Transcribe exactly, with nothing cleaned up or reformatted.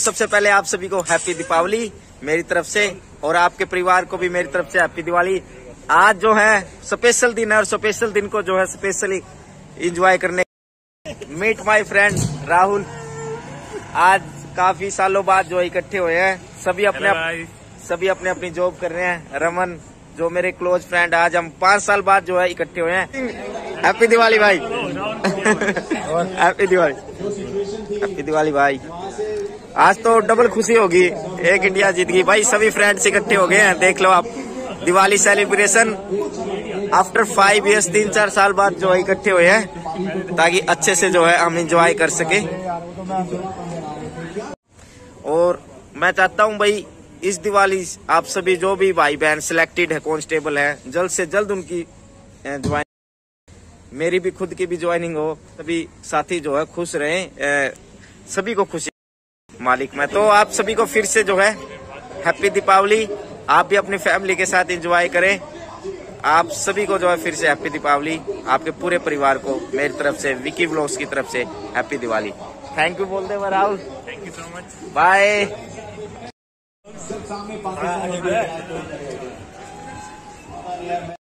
सबसे पहले आप सभी को हैप्पी दीपावली मेरी तरफ से, और आपके परिवार को भी मेरी तरफ से हैप्पी दिवाली। आज जो है स्पेशल दिन है, और स्पेशल दिन को जो है स्पेशली एंजॉय करने मीट माय फ्रेंड राहुल। आज काफी सालों बाद जो इकट्ठे हुए हैं, सभी अपने अप, सभी अपने अपनी जॉब कर रहे हैं। रमन जो मेरे क्लोज फ्रेंड, आज हम पांच साल बाद जो है इकट्ठे हुए हैं। हैप्पी दिवाली भाई। हैप्पी दिवाली, हैप्पी दिवाली भाई। आज तो डबल खुशी होगी, एक इंडिया जीत गई भाई। सभी फ्रेंड्स इकट्ठे हो गए हैं, देख लो आप। Diwali celebration after five years, तीन चार साल बाद जो है इकट्ठे हुए हैं, ताकि अच्छे से जो है हम एंजॉय कर सके। और मैं चाहता हूं भाई इस दिवाली आप सभी जो भी भाई बहन सिलेक्टेड है, कांस्टेबल है, जल्द से जल्द उनकी ज्वाइन, मेरी भी खुद की भी ज्वाइनिंग हो, सभी साथी जो है खुश रहें, सभी को खुशी मालिक मैं। तो आप सभी को फिर से जो है हैप्पी दीपावली। आप भी अपनी फैमिली के साथ एंजॉय करें। आप सभी को जो है फिर से हैप्पी दीपावली, आपके पूरे परिवार को मेरी तरफ से, विकी व्लॉग्स की तरफ से हैप्पी दिवाली। थैंक यू बोल दे Rahul. Thank you so much, bye.